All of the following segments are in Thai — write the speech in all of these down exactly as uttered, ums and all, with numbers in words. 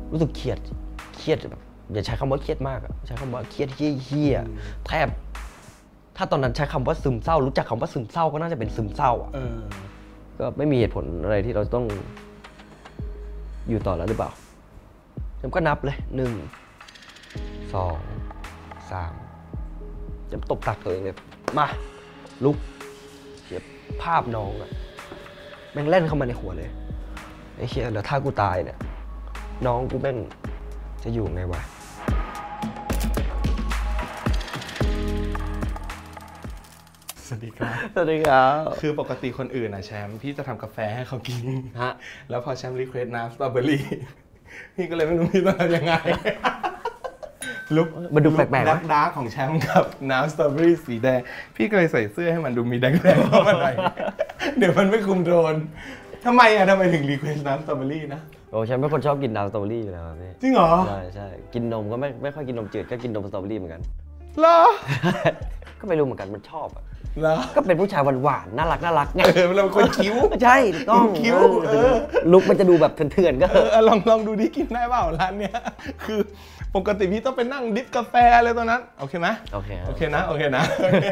รู้สึกเครียดเครียดแบบอย่าใช้คำว่าเครียดมากอะใช้คำว่าเครียดเฮี้ยๆแทบถ้าตอนนั้นใช้คำว่าซึมเศร้ารู้จักคำว่าซึมเศร้าก็น่าจะเป็นซึมเศร้าอะก็ไม่มีเหตุผลอะไรที่เราต้องอยู่ต่อแล้วหรือเปล่าผมก็นับเลยหนึ่งสองสามจำตบตักตัวเองเลยมาลุกเก็บภาพน้องอะแม่งเล่นเข้ามาในหัวเลยไอ้เชี่ยแล้วถ้ากูตายเนี่ยน้องกูแม่งจะอยู่ไงวะสวัสดีครับสวัสดีครับคือปกติคนอื่นนะแชมป์พี่จะทำกาแฟให้เขากินฮะแล้วพอแชมป์รีเควสต์น้ำสตรอเบอรี่พี่ก็เลยไม่รู้พี่ต้องทำยังไงลุกมันดูแปลกๆดักดาร์กของแชมป์กับน้ำสตรอเบอรี่สีแดงพี่ก็เลยใส่เสื้อให้มันดูมีแดงๆเข้ามาหน่อยเดี๋ยวมันไม่คุมโทนทำไมอ่ะทำไมถึงรีเควสต์น้ำสตรอเบอรี่นะโอ้ฉันเป็นคนชอบกินน้ำสตรอเบอรี่อยู่แล้วพี่จริงเหรอใช่ใช่กินนมก็ไม่ไม่ค่อยกินนมจืดก็กินนมสตรอเบอรี่เหมือนกันเหรอก็ไม่รู้เหมือนกันมันชอบอ่ะเหรอก็เป็นผู้ชายหวานๆน่ารักน่ารักไงเออเราเป็นคนคิ้วใช่ต้องคิ้วเออลุกมันจะดูแบบเถื่อนๆก็เออลองลองดูดิกินได้เปล่าร้านเนี้ยคือปกติพี่ต้องไปนั่งดิฟกาแฟอะไรตอนนั้นโอเคไหมโอเคโอเคนะโอเคนะ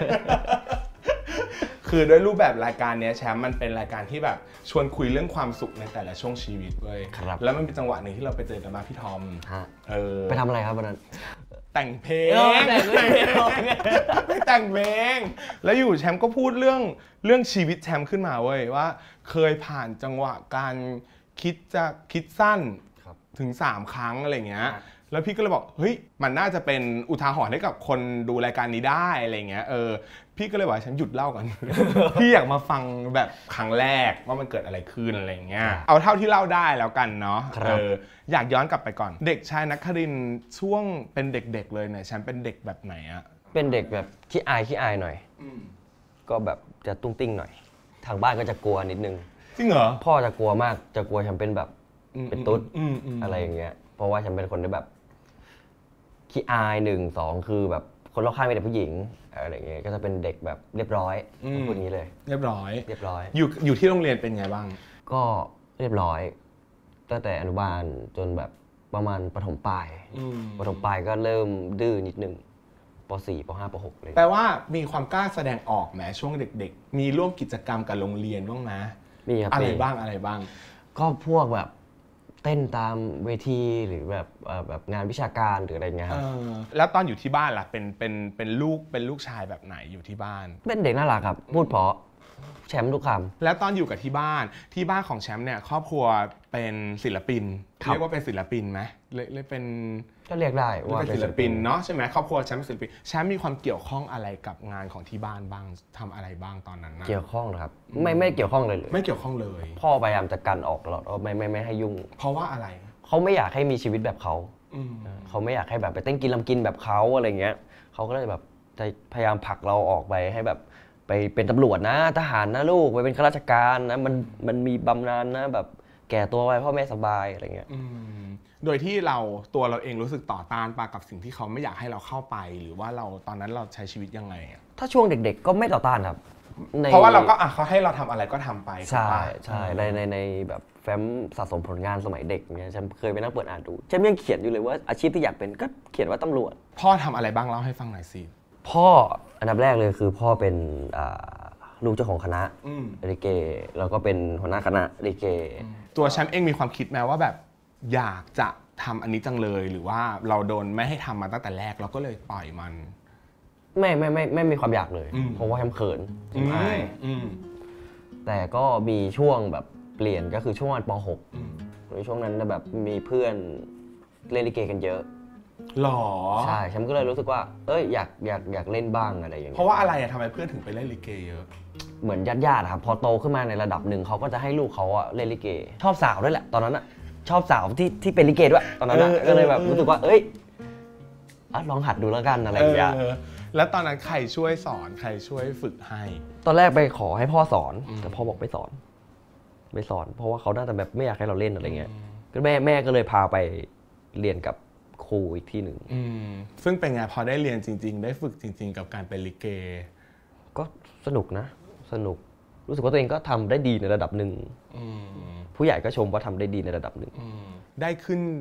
คือด้วยรูปแบบรายการนี้แชมป์มันเป็นรายการที่แบบชวนคุยเรื่องความสุขในแต่ละช่วงชีวิตเลยแล้วมันเป็นจังหวะหนึ่งที่เราไปเจอกันมาพี่ทอมเออไปทำอะไรครับวันนั้นแต่งเพลงไม่แต่งเพลงแล้วอยู่แชมป์ก็พูดเรื่องเรื่องชีวิตแชมป์ขึ้นมาเว้ยว่าเคยผ่านจังหวะการคิดจะคิดสั้นถึงสามครั้งอะไรเงี้ยแล้วพี่ก็เลยบอกเฮ้ยมันน่าจะเป็นอุทาหรณ์ให้กับคนดูรายการนี้ได้อะไรเงี้ยเออพี่ก็เลยบอกฉันหยุดเล่าก่อน พี่อยากมาฟังแบบครั้งแรกว่ามันเกิดอะไรขึ้นอะไรเงี้ยเอาเท่าที่เล่าได้แล้วกันเนาะเอออยากย้อนกลับไปก่อนเด็กชายนครินทร์ช่วงเป็นเด็กๆเลยเนี่ยฉันเป็นเด็กแบบไหนอะเป็นเด็กแบบขี้อายขี้อายหน่อยก็แบบจะตุ้งติ้งหน่อยทางบ้านก็จะกลัวนิดนึงจริงเหรอพ่อจะกลัวมากจะกลัวฉันเป็นแบบเป็นตุ๊ดอะไรอย่างเงี้ยเพราะว่าฉันเป็นคนที่แบบขี้อายหนึ่งสองคือแบบคนรอบข้างมีแต่ผู้หญิงอะไรอย่างเงี้ยก็จะเป็นเด็กแบบเรียบร้อยพูดงี้เลยเรียบร้อยเรียบร้อยอยู่อยู่ที่โรงเรียนเป็นไงบ้างก็เรียบร้อยตั้งแต่อนุบาลจนแบบประมาณประถมปลายประถมปลายก็เริ่มดื้อนิดนึงป.สี่ ป.ห้า ป.หกเลยแปลว่ามีความกล้าแสดงออกแม้ช่วงเด็กๆมีร่วมกิจกรรมกับโรงเรียนบ้างไหมมีครับอะไรบ้างอะไรบ้างก็พวกแบบเต้นตามเวทีหรือแบบแบบงานวิชาการหรืออะไรเงี้ยครับแล้วตอนอยู่ที่บ้านล่ะเป็นเป็นเป็นลูกเป็นลูกชายแบบไหนอยู่ที่บ้านเป็นเด็กน่ารักครับพูดเพราะแชมป์ทุกคำแล้วตอนอยู่กับที่บ้านที่บ้านของแชมป์เนี่ยครอบครัวเป็นศิลปินเรียกว่าเป็นศิลปินไหมเลยเป็นก็เรียกได้ว่าเป็นศิลปินเนาะใช่ไหมครอบครัวแชมป์เป็นศิลปินแชมป์มีความเกี่ยวข้องอะไรกับงานของที่บ้านบ้างทำอะไรบ้างตอนนั้นนะเกี่ยวข้องครับไม่ไม่เกี่ยวข้องเลยไม่เกี่ยวข้องเลยพ่อพยายามจะกันออกตลอดว่าไม่ไม่ไม่ให้ยุ่งเพราะว่าอะไรเขาไม่อยากให้มีชีวิตแบบเขาเขาไม่อยากให้แบบไปเต้นกินลำกินแบบเขาอะไรเงี้ยเขาก็เลยแบบจะพยายามผลักเราออกไปให้แบบไปเป็นตำรวจนะทหารนะลูกไปเป็นข้าราชการนะมันมันมีบำนาญนะแบบแก่ตัวไปพ่อแม่สบายอะไรเงี้ยโดยที่เราตัวเราเองรู้สึกต่อต้านปะกับสิ่งที่เขาไม่อยากให้เราเข้าไปหรือว่าเราตอนนั้นเราใช้ชีวิตยังไงถ้าช่วงเด็กๆก็ไม่ต่อต้านครับเพราะว่าเราก็อ่ะเขาให้เราทำอะไรก็ทำไปใช่ใช่ในในในแบบแฟ้มสะสมผลงานสมัยเด็กเนี่ยฉันเคยไปนั่งเปิดอ่านดูฉันยังเขียนอยู่เลยว่าอาชีพที่อยากเป็นก็เขียนว่าตำรวจพ่อทำอะไรบ้างเล่าให้ฟังหน่อยสิพ่ออันดับแรกเลยคือพ่อเป็นลูกเจ้าของคณะลิเกแล้วก็เป็นหัวหน้าคณะลิเกตัวแชมป์เองมีความคิดไหมว่าแบบอยากจะทำอันนี้จังเลยหรือว่าเราโดนไม่ให้ทำมาตั้งแต่แรกเราก็เลยปล่อยมันไม่ไม่ไม่ไม่มีความอยากเลยเพราะว่าแชมป์เขินอายแต่ก็มีช่วงแบบเปลี่ยนก็คือช่วงป.หกในช่วงนั้นแบบมีเพื่อนเล่นลิเกกันเยอะหรอใช่ฉันก็เลยรู้สึกว่าเอ้ยอยากอยากอยากเล่นบ้างอะไรอย่างเงี้ยเพราะว่าอะไรอะทำไมเพื่อนถึงไปเล่นลิเกเยอะเหมือนญาติๆครับพอโตขึ้นมาในระดับหนึ่งเขาก็จะให้ลูกเขาอะเล่นลิเกชอบสาวด้วยแหละตอนนั้นอะชอบสาวที่ที่เป็นลิเกด้วยตอนนั้นก็เลยแบบรู้สึกว่าเอ้ยลองหัดดูแล้วกันอะไรอย่างเงี้ยแล้วตอนนั้นใครช่วยสอนใครช่วยฝึกให้ตอนแรกไปขอให้พ่อสอนแต่พ่อบอกไม่สอนไม่สอนเพราะว่าเขาน่าจะแบบไม่อยากให้เราเล่นอะไรเงี้ยก็แม่แม่ก็เลยพาไปเรียนกับครูอีกที่หนึ่งซึ่งเป็นไงพอได้เรียนจริงๆได้ฝึกจริงๆกับการเป็นลิเกก็สนุกนะสนุกรู้สึกว่าตัวเองก็ทำได้ดีในระดับหนึ่งผู้ใหญ่ก็ชมว่าทำได้ดีในระดับหนึ่งได้ขึ้น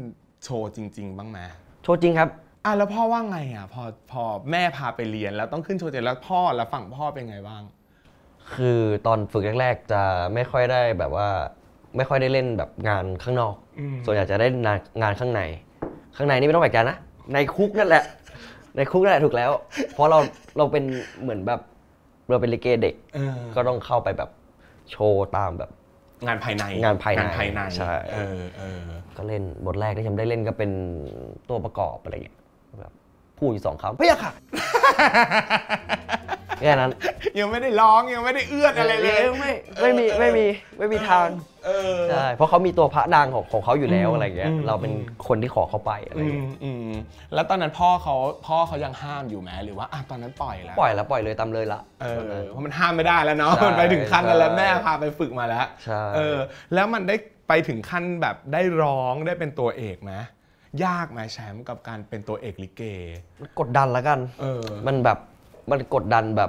โชว์จริงๆบ้างไหมโชว์จริงครับอ่ะแล้วพ่อว่าไงอ่ะพอพอแม่พาไปเรียนแล้วต้องขึ้นโชว์จริงแล้วพ่อแล้วฝั่งพ่อเป็นไงบ้างคือตอนฝึกแรกๆจะไม่ค่อยได้แบบว่าไม่ค่อยได้เล่นแบบงานข้างนอกส่วนใหญ่จะได้งานข้างในข้างในนี่ไม่ต้องแปลกใจนะในคุกนั่นแหละในคุกนั่นแหละถูกแล้วเพราะเราเราเป็นเหมือนแบบเราเป็นลิเกเด็กก็ต้องเข้าไปแบบโชว์ตามแบบงานภายในงานภายในภายในใช่เออเออก็เล่นบทแรกที่ฉันได้เล่นก็เป็นตัวประกอบอะไรอย่างเงี้ยแบบพูดอยู่สองคำเพี้ยค่ะแค่นั้นยังไม่ได้ร้องยังไม่ได้เอื้อนอะไรเลยไม่ไม่มีไม่มีไม่มีทางใช่เพราะเขามีตัวพระดังของของเขาอยู่แล้วอะไรเงี้ยเราเป็นคนที่ขอเขาไปอะไรเงี้ยแล้วตอนนั้นพ่อเขาพ่อเขายังห้ามอยู่ไหมหรือว่าตอนนั้นปล่อยแล้วปล่อยแล้วปล่อยเลยตามเลยละเออเพราะมันห้ามไม่ได้แล้วเนาะมันไปถึงขั้นนั้นแล้วแม่พาไปฝึกมาแล้วใช่เออแล้วมันได้ไปถึงขั้นแบบได้ร้องได้เป็นตัวเอกไหมยากไหมแชมป์กับการเป็นตัวเอกลิเกมันกดดันแล้วกันเออมันแบบมันกดดันแบบ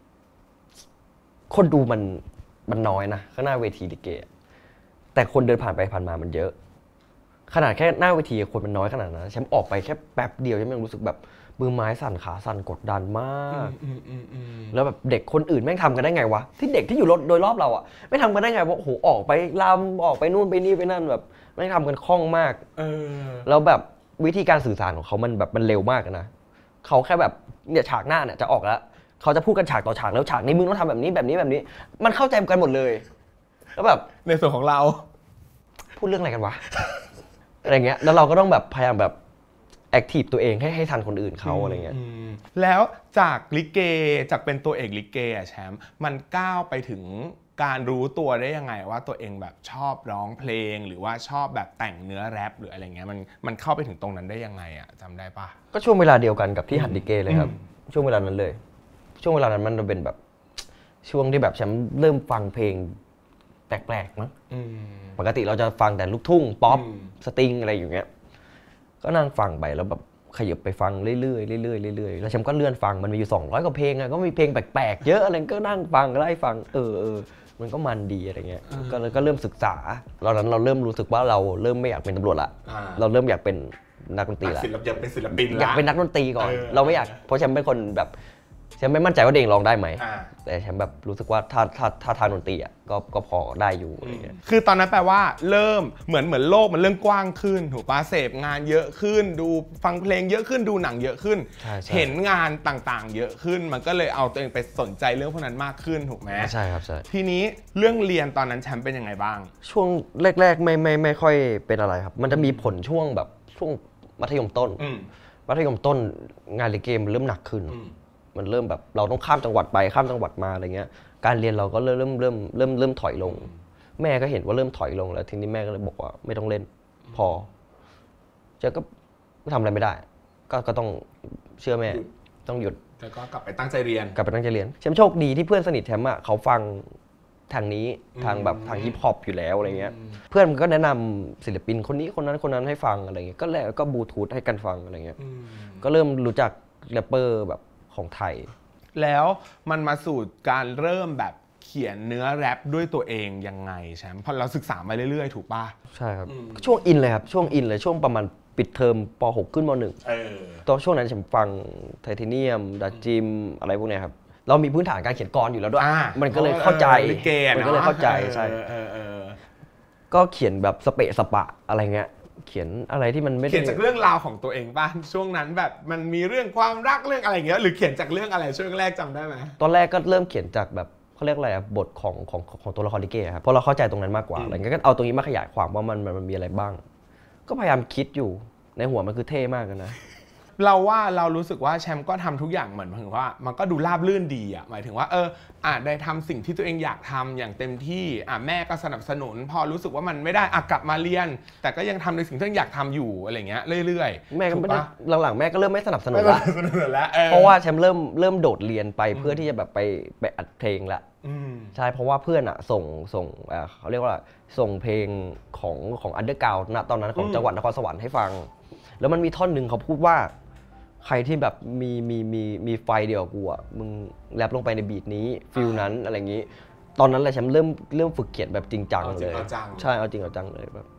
คนดูมันมันน้อยนะข้างหน้าเวทีลิเกแต่คนเดินผ่านไปผ่านมามันเยอะขนาดแค่หน้าเวทีคนมันน้อยขนาดนั้นแชมป์ออกไปแค่แป๊บเดียวแชมป์ยังรู้สึกแบบมือไม้สั่นขาสั่นกดดันมากแล้วแบบเด็กคนอื่นแม่งทำกันได้ไงวะที่เด็กที่อยู่โดยรอบเราอ่ะไม่ทำกันได้ไงวะโอ้โหออกไปลำออกไปนู่นไปนี่ไปนั่นแบบแม่งทำกันคล่องมากแล้วแบบวิธีการสื่อสารของเขามันแบบมันเร็วมากนะเขาแค่แบบเนี่ยฉากหน้าเนี่ยจะออกแล้วเขาจะพูดกันฉากต่อฉากแล้วฉากนี้มึงต้องทำแบบนี้แบบนี้แบบนี้มันเข้าใจกันหมดเลยแล้วแบบในส่วนของเราพูดเรื่องอะไรกันวะอะไรเงี้ยแล้วเราก็ต้องแบบพยายามแบบแอคทีฟตัวเองให้ให้ทันคนอื่นเขาอะไรเงี้ยแล้วจากลิเกจากเป็นตัวเอกลิเกอะแชมป์มันก้าวไปถึงการรู้ตัวได้ยังไงว่าตัวเองแบบชอบร้องเพลงหรือว่าชอบแบบแต่งเนื้อแรปหรืออะไรเงี้ยมันมันเข้าไปถึงตรงนั้นได้ยังไงอะจำได้ปะก็ช่วงเวลาเดียวกันกับที่หัดลิเกเลยครับช่วงเวลานั้นเลยช่วงเวลานั้นมันเป็นแบบช่วงที่แบบฉันเริ่มฟังเพลงแปลกๆมั้งปกติเราจะฟังแต่ลูกทุ่งป๊อปสตริงอะไรอย่างเงี้ยก็นั่งฟังไปแล้วแบบขยับไปฟังเรื่อยๆเรื่อยๆเรื่อยๆแล้วฉันก็เลื่อนฟังมันมีอยู่สองร้อยกว่าเพลงอะก็มีเพลงแปลกๆเยอะอะไรก็นั่งฟังไล่ฟังเออเออมันก็มันดีอะไรเงี้ยก็เลยก็เริ่มศึกษาตอนนั้นเราเริ่มรู้สึกว่าเราเริ่มไม่อยากเป็นตำรวจละเราเริ่มอยากเป็นนักดนตรีละอยากเป็นศิลปินอยากเป็นนักดนตรีก่อนเราไม่อยากเพราะฉันเป็นคนแบบฉันไม่มั่นใจว่าเด็กร้องได้ไหมแต่ฉันแบบรู้สึกว่าถ้าถ้าถ้าทางดนตรีอ่ะก็ก็พอได้อยู่อะไรเงี้ยคือตอนนั้นแปลว่าเริ่มเหมือนเหมือนโลกมันเริ่มกว้างขึ้นถูกป่ะเสพงานเยอะขึ้นดูฟังเพลงเยอะขึ้นดูหนังเยอะขึ้นเห็นงานต่างๆเยอะขึ้นมันก็เลยเอาตัวเองไปสนใจเรื่องพวกนั้นมากขึ้นถูกไหมใช่ครับใช่ทีนี้เรื่องเรียนตอนนั้นแชมป์เป็นยังไงบ้างช่วงแรกๆไม่ไม่ไม่ค่อยเป็นอะไรครับมันจะมีผลช่วงแบบช่วงมัธยมต้นมัธยมต้นงานลิเกมันเริ่มหนักขึ้นมันเริ่มแบบเราต้องข้ามจังหวัดไปข้ามจังหวัดมาอะไรเงี้ยการเรียนเราก็เริ่มเริ่มเริ่มเริ่มเริ่มถอยลงแม่ก็เห็นว่าเริ่มถอยลงแล้วทีนี้แม่ก็เลยบอกว่าไม่ต้องเล่นพอเจ๊ก็ทำอะไรไม่ได้ก็ก็ต้องเชื่อแม่ต้องหยุดแล้วก็กลับไปตั้งใจเรียนกลับไปตั้งใจเรียนแชมป์โชคดีที่เพื่อนสนิทแชมป์อ่ะเขาฟังทางนี้ทางแบบทางฮิปฮอปอยู่แล้วอะไรเงี้ยเพื่อนมันก็แนะนำศิลปินคนนี้คนนั้นคนนั้นให้ฟังอะไรเงี้ยก็แล้วก็บลูทูธให้กันฟังอะไรเงี้ยก็เริ่มรู้จักแรปเปอร์แบบของไทยแล้วมันมาสู่การเริ่มแบบเขียนเนื้อแรปด้วยตัวเองยังไงแชมป์พอเราศึกษามาเรื่อยๆถูกป่ะใช่ครับช่วงอินเลยครับช่วงอินเลยช่วงประมาณปิดเทอมป.หก ขึ้นม.หนึ่งตอนช่วงนั้นฉันฟังไทเทเนียมดาจิมอะไรพวกนี้ครับเรามีพื้นฐานการเขียนกลอนอยู่แล้วด้วยมันก็เลยเข้าใจมันก็เลยเข้าใจใช่ก็เขียนแบบสเปะสปะอะไรเงี้ยเขียนอะไรที่มันไม่ได้เขียนจากเรื่องราวของตัวเองป่ะช่วงนั้นแบบมันมีเรื่องความรักเรื่องอะไรอย่างเงี้ยหรือเขียนจากเรื่องอะไรช่วงแรกจำได้ไหมตอนแรกก็เริ่มเขียนจากแบบเขาเรียกอะไรอะบทของของของตัวละครลิเกครับเพราะเราเข้าใจตรงนั้นมากกว่าอะไรเงี้ยก็เอาตรงนี้มาขยายความว่ามันมันมีอะไรบ้างก็พยายามคิดอยู่ในหัวมันคือเท่มากนะเราว่าเรารู้สึกว่าแชมป์ก็ทำทุกอย่างเหมือนถึงว่ามันก็ดูราบรื่นดีอ่ะหมายถึงว่าเอออ่ะได้ทำสิ่งที่ตัวเองอยากทำอย่างเต็มที่อ่ะแม่ก็สนับสนุนพอรู้สึกว่ามันไม่ได้อ่ะกลับมาเรียนแต่ก็ยังทำในสิ่งที่อยากทำอยู่อะไรเงี้ยเรื่อยๆแม่ก็ไม่ได้หลังๆแม่ก็เริ่มไม่สนับสนุนแล้วเพราะว่าแชมป์เริ่มเริ่มโดดเรียนไปเพื่อที่จะแบบไปไปอัดเพลงละใช่เพราะว่าเพื่อนอ่ะส่งส่งเขาเรียกว่าส่งเพลงของของอันเดอร์กราวด์ณตอนนั้นของจังหวัดนครสวรรค์ให้ฟังแล้วมันมีท่อนหนึ่งเขาพูดว่าใครที่แบบมีมีมีมีไฟเดียวกับกูอ่ะมึงแรปลงไปในบีทนี้ฟิลนั้นอะไรอย่างนี้ตอนนั้นแหละฉันเริ่มเริ่มฝึกเขียนแบบจริงจังเลยใช่เอาจริงเอาจังเลยแบบ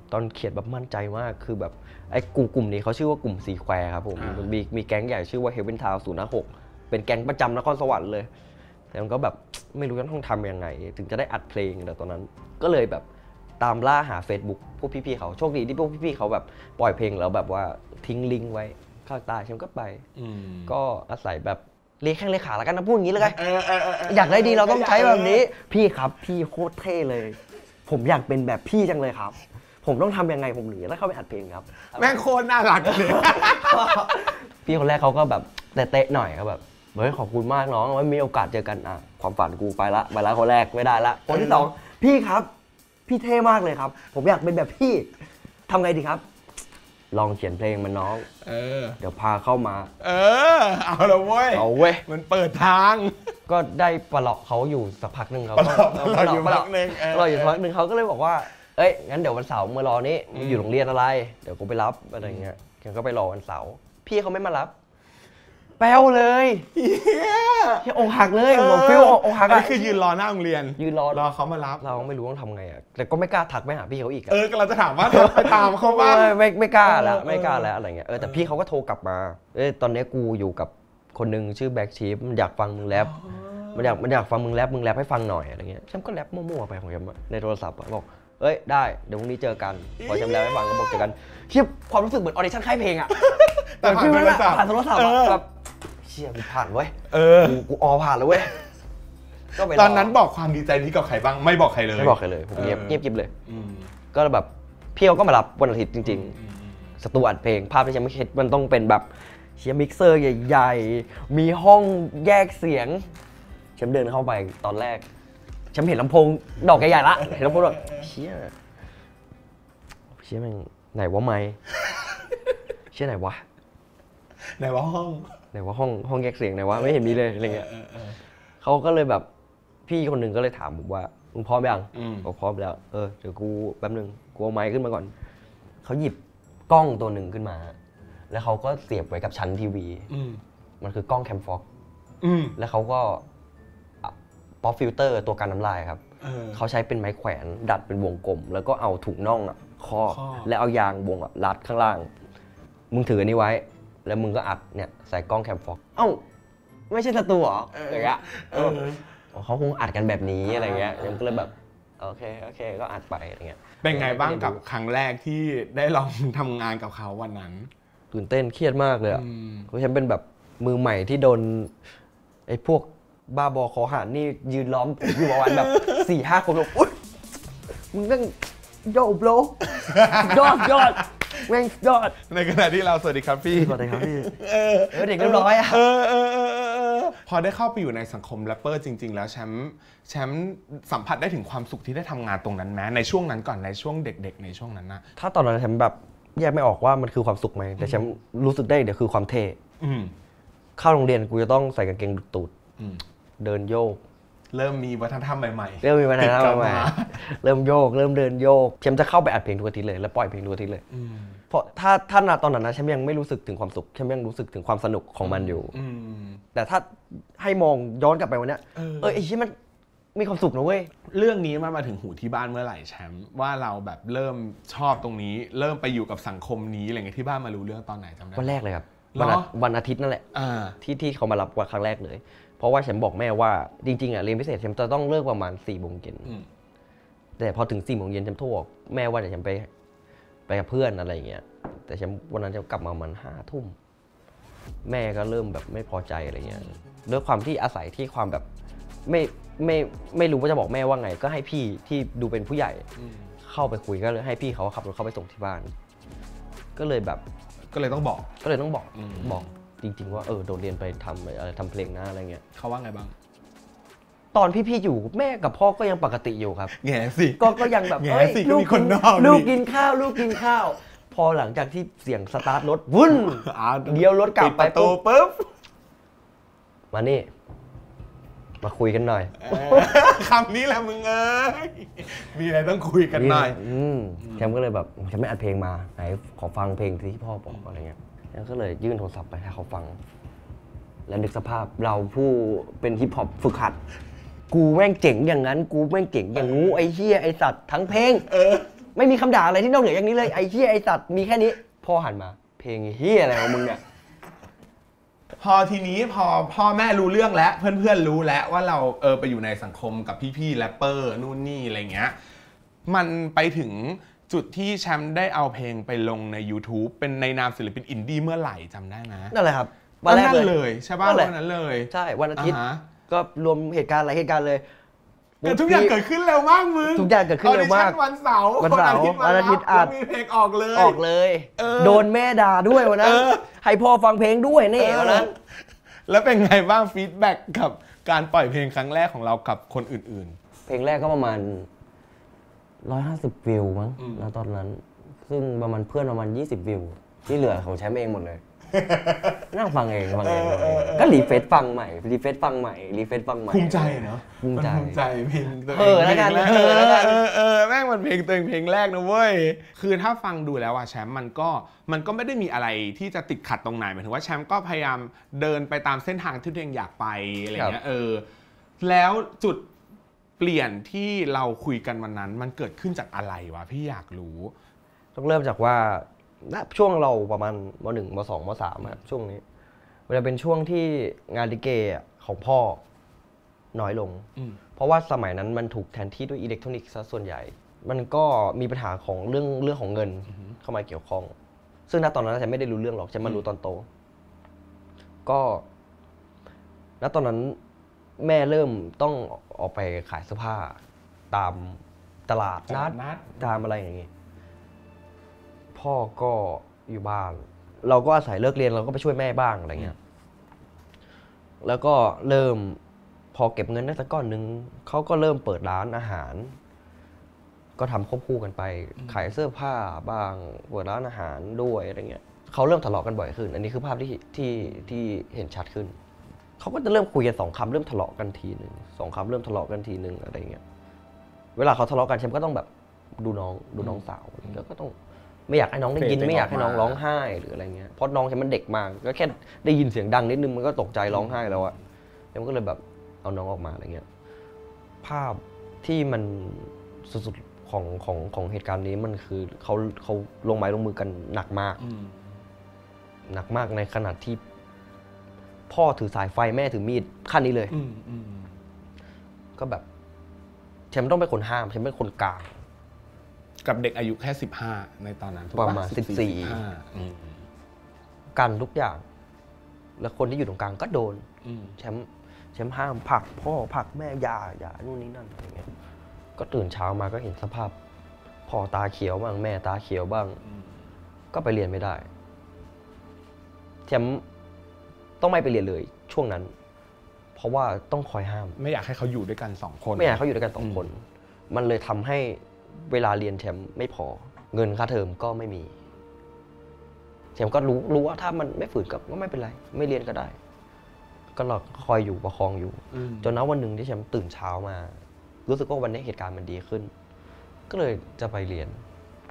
ตอนเขียนแบบมั่นใจมากคือแบบไอ้กลุ่มกลุ่มนี้เขาชื่อว่ากลุ่มซีแควร์ครับผมมีมีแก๊งใหญ่ชื่อว่าเฮเวนทาวน์ศูนย์ห้าหกเป็นแก๊งประจำนครสวรรค์เลยแต่มันก็แบบไม่รู้จะต้องทำยังไงถึงจะได้อัดเพลงแต่ตอนนั้นก็เลยแบบตามล่าหา Facebook พวกพี่ๆเขาโชคดีที่พวกพี่ๆเขาแบบปล่อยเพลงแล้วแบบว่าทิ้งลิงก์ไว้ข้างใต้ฉันก็ไปก็อาศัยแบบเรียกแข้งเรียกขาแล้วกันนะพูดอย่างนี้เลยกันอยากได้ดีเราต้องใช้แบบนี้พี่ครับพี่โคตรเท่เลยผมอยากเป็นแบบพี่จังเลยครับผมต้องทำยังไงผมหนีแล้วเข้าไปอัดเพลงครับแม่งโคตรน่ารักเลยพี่คนแรกเขาก็แบบเตะๆหน่อยเขาแบบเฮ้ยขอบคุณมากน้องว่ามีโอกาสเจอกันอ่ะความฝันกูไปละไปละคนแรกไม่ได้ละคนที่สองพี่ครับพี่เท่มากเลยครับผมอยากเป็นแบบพี่ทำไงดีครับลองเขียนเพลงมันน้องเออเดี๋ยวพาเข้ามาเออเอาละเว้ยเอาเว้ยมันเปิดทางก็ได้ปลอกเขาอยู่สักพักหนึ่งเขาปลอกอยู่พักหนึ่งปลอกอยู่พักหนึ่งเขาก็เลยบอกว่าเอ้ยงั้นเดี๋ยววันเสาร์มารอนี้อยู่โรงเรียนอะไรเดี๋ยวกูไปรับอะไรเงี้ยเขาก็ไปรอวันเสาร์พี่เขาไม่มารับแป้วเลยเฮียอกหักเลยผมฟิลอกหักนี่คือยืนรอหน้าโรงเรียนยืนรอรอเขามารับเราไม่รู้ต้องทำไงอ่ะแต่ก็ไม่กล้าทักไปหาพี่เขาอีกเออเราจะถามว่าไปตามเขาบ้างไม่ไม่กล้าแล้วไม่กล้าแล้วอะไรเงี้ยเออแต่พี่เขาก็โทรกลับมาเอ้ยตอนนี้กูอยู่กับคนนึงชื่อแบ็คชีฟมันอยากฟังมึงแรปมันอยากมันอยากฟังมึงแรปมึงแรปให้ฟังหน่อยอะไรเงี้ยฉันก็แรปมั่วๆไปของฉันในโทรศัพท์บอกเอ้ยได้เดี๋ยวพรุ่งนี้เจอกันพอฉันแรปให้ฟังก็บอกเจอกันเทียบความรู้สึกเหมือนออดิชั่นค่ายเพลงอ่ะแต่ผ่านโทรศัพท์ผ่านโทรศัพท์แบบเชี่ยกูผ่านเว้ยเออกูออผ่านแล้วเว้ยตอนนั้นบอกความดีใจนี้กับใครบ้างไม่บอกใครเลยไม่บอกใครเลยผมเงียบเงียบกิ๊บเลยก็แบบพี่เขาก็มารับวันอาทิตย์จริงๆสตูอัดเพลงภาพที่ฉันไม่คิดมันต้องเป็นแบบเชียร์มิกเซอร์ใหญ่ๆมีห้องแยกเสียงฉันเดินเข้าไปตอนแรกฉันเห็นลำโพงดอกใหญ่ๆละเห็นลำโพงแบบเชี่ยเชี่ยมันไหนวะไมค์เชี่ยไหนวะไหนว่าห้องไหนว่าห้องห้องแยกเสียงไหนวะไม่เห็นมีเลยอะไรเงี้ยเขาก็เลยแบบพี่คนหนึ่งก็เลยถามผมว่ามึงพร้อมยังบอกพร้อมแล้วเออเดี๋ยวกูแป๊บนึงกูเอาไมค์ขึ้นมาก่อนเขาหยิบกล้องตัวหนึ่งขึ้นมาแล้วเขาก็เสียบไว้กับชั้นทีวีมันคือกล้องแคมฟ็อกแล้วเขาก็ป๊อปฟิลเตอร์ตัวกันน้ำลายครับเขาใช้เป็นไม้แขวนดัดเป็นวงกลมแล้วก็เอาถุงน่องอ่ะครอบแล้วเอายางวงอ่ะรัดข้างล่างมึงถืออันนี้ไว้แล้วมึงก็อัดเนี่ยใส่กล้องแคมฟ็อกเอ้าไม่ใช่สตูเหรออย่างเงี้ยเขาคงอัดกันแบบนี้อะไรเงี้ยยังก็เลยแบบโอเคโอเคก็อัดไปอะไรเงี้ยเป็นไงบ้างกับครั้งแรกที่ได้ลองทำงานกับเขาวันนั้นตื่นเต้นเครียดมากเลยอ่ะเพราะฉันเป็นแบบมือใหม่ที่โดนไอ้พวกบ้าบอคอหานนี่ยืนล้อมผมอยู่ประมาณแบบสี่ห้าคนแบบอุ๊ยมึงนั่งโยบโลยอดยอดแม่งยอดในขณะที่เราสวัสดีครับพี่สวัสดีครับพี่เออเด็กเรียบร้อยอ่ะพอได้เข้าไปอยู่ในสังคมแรปเปอร์จริงๆแล้วแชมป์แชมป์สัมผัสได้ถึงความสุขที่ได้ทำงานตรงนั้นไหมในช่วงนั้นก่อนในช่วงเด็กๆในช่วงนั้นนะถ้าตอนนั้นแชมป์แบบแยกไม่ออกว่ามันคือความสุขไหมแต่แชมป์รู้สึกได้เดี๋ยวคือความเท่เข้าโรงเรียนกูจะต้องใส่กางเกงตูดเดินโยกเริ่มมีวัฒนธรรมใหม่ๆเริ่มมีวัฒนธรรมใหม่เริ่มโยกเริ่มเดินโยกแชมป์จะเข้าไปอัดเพลงทุกอาทิตย์เลยแล้วปล่อยเพลงทุกอาทิตย์เลยเพราะถ้าถ้าตอนนั้นนะแชมป์ยังไม่รู้สึกถึงความสุขแชมป์ยังรู้สึกถึงความสนุกของมันอยู่แต่ถ้าให้มองย้อนกลับไปวันนี้เออไอ้ที่มันมีความสุขนะเว้ยเรื่องนี้มันมาถึงหูที่บ้านเมื่อไหร่แชมป์ว่าเราแบบเริ่มชอบตรงนี้เริ่มไปอยู่กับสังคมนี้อะไรเงี้ยที่บ้านมารู้เรื่องตอนไหนจำได้วันแรกเลยครับวันอาทิตย์นั่นแหละที่ที่เขามารับวันครั้งแรกเลยเพราะว่าฉันบอกแม่ว่าจริงๆอ่ะเรียนพิเศษฉันจะต้องเลิกประมาณสี่โมงเย็นแต่พอถึงสี่โมงเย็นฉันโทรบอกแม่ว่าเดี๋ยวฉันไปไปกับเพื่อนอะไรอย่างเงี้ยแต่ฉันวันนั้นจะกลับมาประมาณห้าทุ่มแม่ก็เริ่มแบบไม่พอใจอะไรเงี้ยด้วยความที่อาศัยที่ความแบบไม่ไม่ไม่รู้ว่าจะบอกแม่ว่าไงก็ให้พี่ที่ดูเป็นผู้ใหญ่เข้าไปคุยก็เลยให้พี่เขาขับรถเข้าไปส่งที่บ้านก็เลยแบบก็เลยต้องบอกก็เลยต้องบอกบอกจริงๆว่าเออโดนเรียนไปทำอะไรทำเพลงนะอะไรเงี้ยเขาว่าไงบ้างตอนพี่ๆอยู่แม่กับพ่อก็ยังปกติอยู่ครับแง่สิก็ก็ยังแบบแง่สิก็มีคนนอกลูกกินข้าวลูกกินข้าวพอหลังจากที่เสียงสตาร์ทรถวุ่นเดี๋ยวรถกลับไปปุ๊บมานี่มาคุยกันหน่อยคำนี้แหละมึงเอ้ยมีอะไรต้องคุยกันหน่อยแชมป์ก็เลยแบบฉันไม่อัดเพลงมาไหนขอฟังเพลงที่พ่อบอกอะไรเงี้ยแล้วก็เลยยื่นโทรศัพท์ไปให้เขาฟังแล้วนึกสภาพเราผู้เป็นฮิปฮอปฝึกหัดกูแม่งเจ๋งอย่างนั้นกูแม่งเจ๋งอย่างงูไอ้เหี้ยไอ้สัตว์ทั้งเพลงไม่มีคำด่าอะไรที่นอกเหนืออย่างนี้เลยไอ้เหี้ยไอ้สัตว์มีแค่นี้พ่อหันมาเพลงเหี้ยอะไรของมึงเนี่ยพอทีนี้พอพ่อแม่รู้เรื่องแล้วเพื่อนๆรู้แล้วว่าเราเออไปอยู่ในสังคมกับพี่ๆแรปเปอร์นู่นนี่อะไรเงี้ยมันไปถึงจุดที่แชมป์ได้เอาเพลงไปลงใน YouTube เป็นในนามศิลปินอินดี้เมื่อไหร่จำได้ไหมนั่นแหละครับวันแรกเลยใช่ป่ะวันนั้นเลยใช่วันอาทิตย์ก็รวมเหตุการณ์หลายเหตุการณ์เลยแต่ทุกอย่างเกิดขึ้นเร็วมากมึงทุกอย่างเกิดขึ้นเร็วมากวันเสาร์วันเสาร์วันอาทิตย์อัดมีเพลงออกเลยออกเลยโดนแม่ด่าด้วยวันนั้นให้พ่อฟังเพลงด้วยนี่วันนั้นแล้วเป็นไงบ้างฟีดแบ็กกับการปล่อยเพลงครั้งแรกของเรากับคนอื่นๆเพลงแรกก็ประมาณหนึ่งร้อยห้าสิบวิวมั้งนะตอนนั้นซึ่งประมาณเพื่อนประมาณยี่สิบวิวที่เหลือของแชมป์เองหมดเลยนั่งฟังเองฟังเองก็รีเฟซฟังใหม่รีเฟซฟังใหม่รีเฟซฟังใหม่ภูมิใจเนาะภูมิใจภูมิใจเพลงตัวเองเออแล้วกันเออแล้วกันเออเออแม่งมันเพลงตัวเองเพลงแรกนะเว้ยคือถ้าฟังดูแล้วอะแชมป์มันก็มันก็ไม่ได้มีอะไรที่จะติดขัดตรงไหนหมายถึงว่าแชมป์ก็พยายามเดินไปตามเส้นทางที่ตัวเองอยากไปอะไรเงี้ยเออแล้วจุดเปลี่ยนที่เราคุยกันวันนั้นมันเกิดขึ้นจากอะไรวะพี่อยากรู้ต้องเริ่มจากว่าช่วงเราประมาณมหนึ่งมสองมสามครับช่วงนี้เวลาเป็นช่วงที่งานลิเกของพ่อน้อยลงเพราะว่าสมัยนั้นมันถูกแทนที่ด้วยอิเล็กทรอนิกส์ซะส่วนใหญ่มันก็มีปัญหาของเรื่องเรื่องของเงินเข้ามาเกี่ยวข้องซึ่งณตอนนั้นฉันไม่ได้รู้เรื่องหรอกฉันมารู้ตอนโตก็ณตอนนั้นแม่เริ่มต้องออกไปขายเสื้อผ้าตามตลาดนัดตามอะไรอย่างงี้พ่อก็อยู่บ้านเราก็อาศัยเลิกเรียนเราก็ไปช่วยแม่บ้างอะไรเงี้ยแล้วก็เริ่มพอเก็บเงินได้สักก้อนนึงเขาก็เริ่มเปิดร้านอาหารก็ทำควบคู่กันไปขายเสื้อผ้าบ้างเปิดร้านอาหารด้วยอะไรเงี้ยเขาเริ่มทะเลาะกันบ่อยขึ้นอันนี้คือภาพที่ที่ที่เห็นชัดขึ้นเขาก็จะเริ่มคุยกันสองคำเริ่มทะเลาะกันทีนึงสองคำเริ่มทะเลาะกันทีนึงอะไรเงี้ยเวลาเขาทะเลาะกันแชมป์ก็ต้องแบบดูน้องดูน้องสาวแล้วก็ต้องไม่อยากให้น้องได้ยินไม่อยากให้น้องร้องไห้หรืออะไรเงี้ยเพราะน้องฉันมันเด็กมากก็แค่ได้ยินเสียงดังนิดนึงมันก็ตกใจร้องไห้แล้วอะแล้วมันก็เลยแบบเอาน้องออกมาอะไรเงี้ยภาพที่มันสุดๆของของของเหตุการณ์นี้มันคือเขาเขาลงไม้ลงมือกันหนักมากหนักมากในขนาดที่พ่อถือสายไฟแม่ถือมีดขั้นนี้เลยก็แบบฉันต้องเป็นคนห้ามฉันเป็นคนกลางกับเด็กอายุแค่สิบห้าในตอนนั้นประมาณสิบสี่กันทุกอย่างแล้วคนที่อยู่ตรงกลางก็โดนแชมป์แชมป์ห้ามผลักพ่อผลักแม่อย่าอย่านู่นนี่นั่นอะไรเงี้ยก็ตื่นเช้ามาก็เห็นสภาพพ่อตาเขียวบ้างแม่ตาเขียวบ้างก็ไปเรียนไม่ได้แชมป์ต้องไม่ไปเรียนเลยช่วงนั้นเพราะว่าต้องคอยห้ามไม่อยากให้เขาอยู่ด้วยกันสองคนไม่อยากให้เขาอยู่ด้วยกันสองคนมันเลยทำให้เวลาเรียนแชมป์ไม่พอเงินค่าเทอมก็ไม่มีแชมป์ก็รู้รู้ว่าถ้ามันไม่ฝืนก็ไม่เป็นไรไม่เรียนก็ได้ก็เราคอยอยู่ประคองอยู่จนณวันหนึ่งที่แชมป์ตื่นเช้ามารู้สึกว่าวันนี้เหตุการณ์มันดีขึ้นก็เลยจะไปเรียน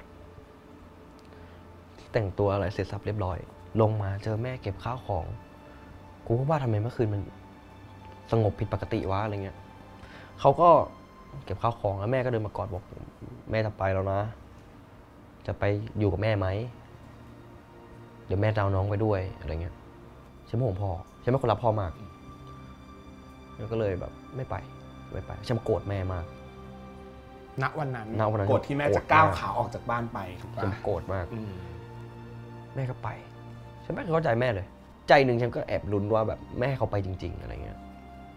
แต่งตัวอะไรเสร็จสับเรียบร้อยลงมาเจอแม่เก็บข้าวของกูก็ว่าทำไมเมื่อคืนมันสงบผิดปกติวะอะไรเงี้ยเขาก็เก็บข้าวของแล้วแม่ก็เดินมากอดบอกแม่จะไปแล้วนะจะไปอยู่กับแม่ไหมเดี๋ยวแม่จะเอาน้องไปด้วยอะไรเงี้ยฉันไม่ห่วงพ่อฉันไม่คนรักพ่อมากแล้วก็เลยแบบไม่ไปไม่ไปฉันโกรธแม่มากณวันนั้นณวันนั้นโกรธที่แม่จะก้าวขาออกจากบ้านไปฉันโกรธมากแม่ก็ไปฉันไม่เข้าใจแม่เลยใจหนึ่งฉันก็แอบลุ้นว่าแบบแม่เขาไปจริงๆอะไรเงี้ย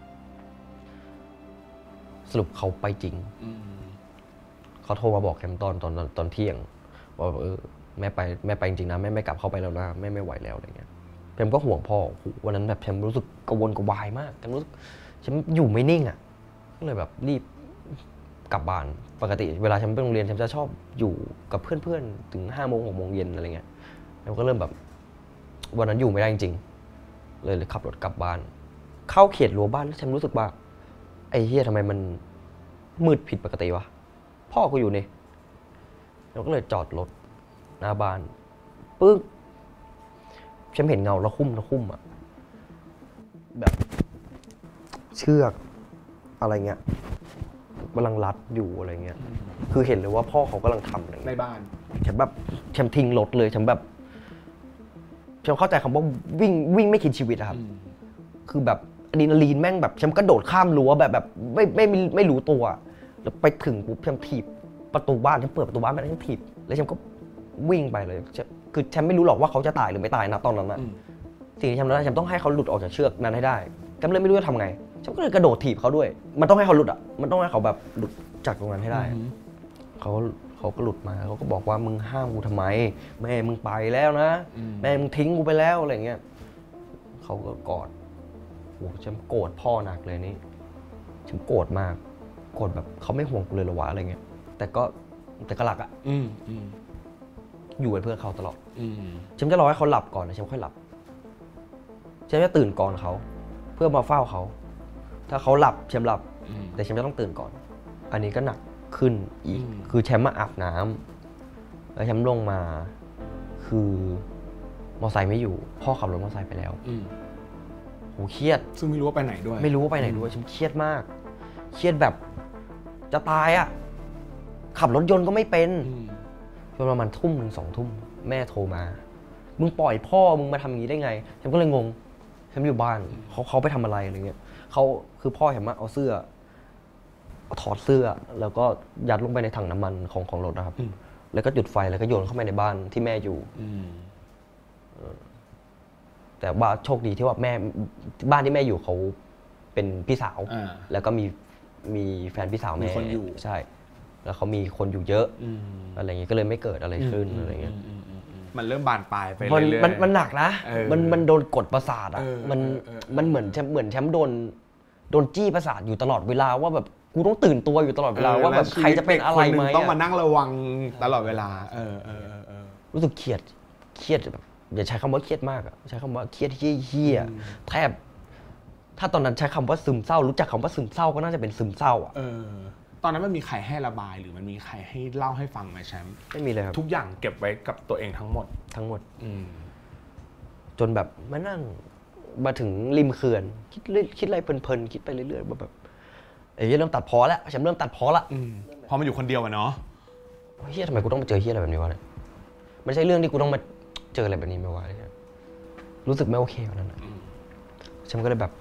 สรุปเขาไปจริงเขาโทรมาบอกแคมตอนตอนตอนเที่ยงว่าเออแม่ไปแม่ไปจริงๆนะแม่ไม่กลับเข้าไปแล้วนะแม่ไม่ไหวแล้วอะไรเงี้ยแคมก็ห่วงพ่อวันนั้นแบบแคมรู้สึกกังวลกวายมากแคมรู้สึกฉันอยู่ไม่นิ่งอ่ะก็เลยแบบรีบกลับบ้านปกติเวลาฉันไปโรงเรียนฉันจะชอบอยู่กับเพื่อนๆถึงห้าโมงหกโมงเย็นอะไรเงี้ยแคมก็เริ่มแบบวันนั้นอยู่ไม่ได้จริงๆเลยเลยขับรถกลับบ้านเข้าเขตรั้วบ้านแล้วฉันรู้สึกว่าไอ้เหี้ยทำไมมันมืดผิดปกติวะพ่อกูอยู่นี่เราก็เลยจอดรถหน้าบ้านปึ๊กฉันเห็นเงาระคุ่มระคุ่มอะแบบเชือกอะไรเงี้ยกำลังรัดอยู่อะไรเงี้ยคือเห็นเลยว่าพ่อเขากำลังทำอะไรในบ้านฉันแบบฉันทิ้งรถเลยฉันแบบฉันเข้าใจคำว่าวิ่งวิ่งไม่คิดชีวิตอะครับคือแบบอะดรีนาลีนแม่งแบบฉันกระโดดข้ามรั้วแบบแบบไม่ไม่ไม่รู้ตัวแล้วไปถึงปุ๊บฉันถีบประตูบ้านฉันเปิดประตูบ้านไปแล้วฉันถีบแล้วฉันก็วิ่งไปเลยคือฉันไม่รู้หรอกว่าเขาจะตายหรือไม่ตายนะตอนนั้นนะสิ่งที่ฉันทำได้ฉันต้องให้เขาหลุดออกจากเชือกนั้นให้ได้ฉันเลยไม่รู้จะทำไงฉันก็เลยกระโดดถีบเขาด้วยมันต้องให้เขาหลุดอ่ะมันต้องให้เขาแบบหลุดจากตรงนั้นให้ได้เขาเขาก็หลุดมาเขาก็บอกว่ามึงห้ามกูทำไมแม่มึงไปแล้วนะแม่มึงทิ้งกูไปแล้วอะไรเงี้ยเขาก็กอดโอ้ฉันโกรธพ่อหนักเลยนี่ฉันโกรธมากโกรธแบบเขาไม่ห่วงกูเลยหรอวะอะไรเงี้ยแต่ก็แต่ก็รักอ่ะอยู่เป็นเพื่อนเขาตลอดฉันจะรอให้เขาหลับก่อนนะฉันค่อยหลับฉันจะตื่นก่อนเขาเพื่อมาเฝ้าเขาถ้าเขาหลับแชมป์หลับแต่แชมป์จะต้องตื่นก่อนอันนี้ก็หนักขึ้นอีกคือแชมป์มาอาบน้ำแล้วแชมป์ลงมาคือมอไซค์ไม่อยู่พ่อขับรถมอไซค์ไปแล้วโหเครียดซึ่งไม่รู้ว่าไปไหนด้วยไม่รู้ว่าไปไหนด้วยแชมป์เครียดมากเครียดแบบจะตายอ่ะขับรถยนต์ก็ไม่เป็นจนประมาณทุ่มหนึ่งสองทุ่มแม่โทรมามึงปล่อยพ่อมึงมาทำอย่างนี้ได้ไงแชมป์ก็เลยงงแชมป์อยู่บ้านเขาเขาไปทำอะไรอะไรเงี้ยเขาคือพ่อเห็นว่าเอาเสื้อถอดเสื้อแล้วก็ยัดลงไปในถังน้ำมันของของรถนะครับแล้วก็จุดไฟแล้วก็โยนเข้าไปในบ้านที่แม่อยู่แต่ว่าโชคดีที่ว่าแม่บ้านที่แม่อยู่เขาเป็นพี่สาวแล้วก็มีมีแฟนพี่สาวแม่ใช่แล้วเขามีคนอยู่เยอะอะไรอย่างเงี้ยก็เลยไม่เกิดอะไรขึ้นอะไรเงี้ยมันเริ่มบานปลายไปเรื่อยๆมันมันหนักนะมันมันโดนกดประสาทอ่ะมันมันเหมือนแชมป์เหมือนแชมป์โดนโดนจี้ประสาทอยู่ตลอดเวลาว่าแบบกูต้องตื่นตัวอยู่ตลอดเวลาว่าแบบใครจะเป็นอะไรไหมต้องมานั่งระวังตลอดเวลาเออเออเออรู้สึกเครียดเครียดแบบอย่าใช้คำว่าเครียดมากอ่ะใช้คำว่าเครียดเหี้ยแทบถ้าตอนนั้นใช้คำว่าซึมเศร้ารู้จักคำว่าซึมเศร้าก็น่าจะเป็นซึมเศร้าอ่ะตอนนั้นมันมีใครให้ระบายหรือมันมีใครให้เล่าให้ฟังไหมแชมป์ไม่มีเลยครับทุกอย่างเก็บไว้กับตัวเองทั้งหมดทั้งหมดจนแบบมานั่งมาถึงริมเขื่อนคิดคิดอะไรเพลินๆคิดไปเรื่อยๆแบบเอ้ยเริ่มตัดพ้อแล้วฉันเริ่มตัดพ้อละพอมาอยู่คนเดียวอะเนาะเฮียทำไมกูต้องมาเจอเฮียอะไรแบบนี้วะเนี่ยไม่ใช่เรื่องที่กูต้องมาเจออะไรแบบนี้ไหมวะรู้สึกไม่โอเควันนั้นฉันก็เลยแบบ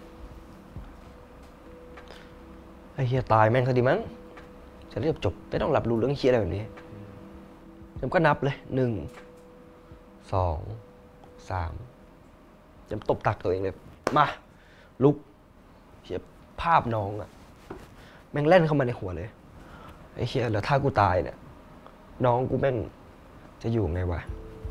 ไอ้เฮียตายแม่งซะดีมั้งฉันเรียบจบไม่ต้องรับรู้เรื่องเฮียอะไรแบบนี้ฉันก็นับเลยหนึ่งสองสามฉันตบตักตัวเองเลยมาลุกเฮียภาพน้องอะแม่งเล่นเข้ามาในหัวเลยไอ้เฮียแล้วถ้ากูตายเนี่ยน้องกูแม่งจะอยู่ไงวะ